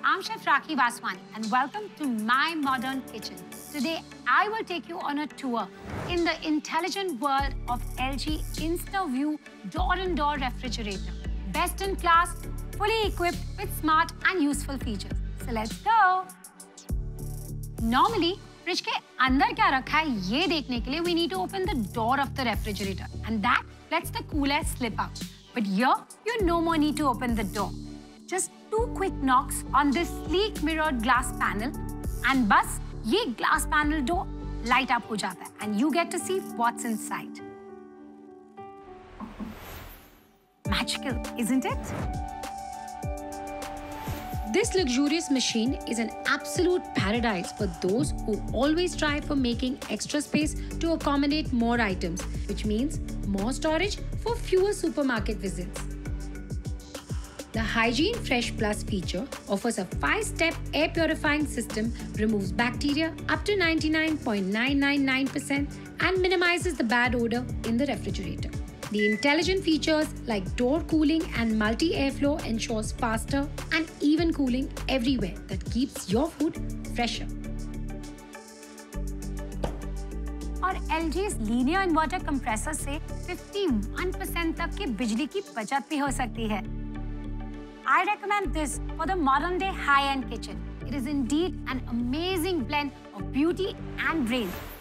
I'm Chef Rakhi Vaswani and welcome to My Modern Kitchen. Today, I will take you on a tour in the intelligent world of LG InstaView door-in-door refrigerator. Best in class, fully equipped with smart and useful features. So let's go. Normally, fridge के अंदर क्या रखा है ये देखने के लिए we need to open the door of the refrigerator and that lets the cool air slip out. But here, you no more need to open the door. Just 2 quick knocks on this sleek mirrored glass panel and बस ये glass panel door light up हो जाता है and you get to see what's inside. Magical, isn't it? This luxurious machine is an absolute paradise for those who always strive for making extra space to accommodate more items, which means more storage for fewer supermarket visits. The Hygiene Fresh Plus feature offers a 5-step air purifying system, removes bacteria up to 99.999% and minimizes the bad odor in the refrigerator. The intelligent features like door cooling and multi-airflow ensures faster and even cooling everywhere that keeps your food fresher. और LG's linear inverter compressor से 51% तक की बिजली की बचत भी हो सकती है. I recommend this for the modern-day high-end kitchen. It is indeed an amazing blend of beauty and brains.